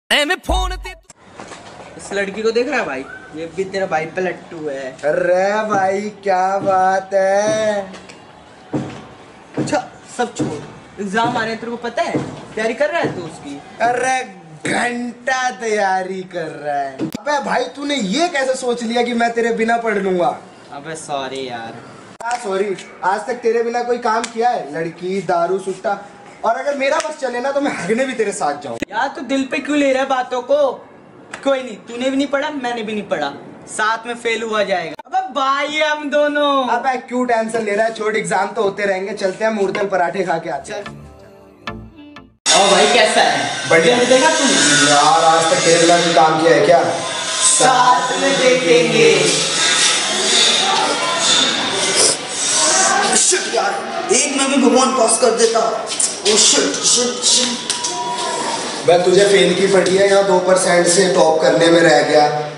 इस लड़की को देख रहा है भाई, ये भी तेरा भाई पे लट्टू है। अरे भाई क्या बात है। अच्छा सब छोड़, एग्जाम आ रहे हैं, तेरे को पता है? तैयारी कर रहा है तू उसकी? अरे घंटा तैयारी कर रहा है। अबे भाई तूने ये कैसे सोच लिया कि मैं तेरे बिना पढ़ लूंगा? अबे सॉरी यार। सॉरी, आज तक तेरे बिना कोई काम किया है? लड़की, दारू, सुट्टा, और अगर मेरा बस चले ना तो मैं हगने भी तेरे साथ जाऊं। यार तू दिल पे क्यों ले रहा है बातों को? कोई नहीं, तूने भी नहीं पढ़ा, मैंने भी नहीं पढ़ा, साथ में फेल हुआ जाएगा। अबे भाई हम दोनों। अबे क्यों टेंशन ले रहा है, छोड़, एग्जाम तो होते रहेंगे, चलते हैं मूर्तल पराठे खा के आते हैं। और भाई कैसा है? बढ़िया। देखा तूने? यार आज तक तेरे बिना कोई काम किया है क्या? साथ में देखेंगे। शिट यार, एक में भी भगवान पास कर देता। Oh shit shit shit. मैं तुझे फेल की पड़ी है, यहाँ 2% से टॉप करने में रह गया।